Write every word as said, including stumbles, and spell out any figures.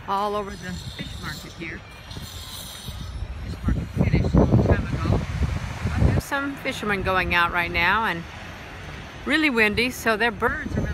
all over the fish market here. Fish market finished a long time ago. But there's some fishermen going out right now, and really windy, so their birds are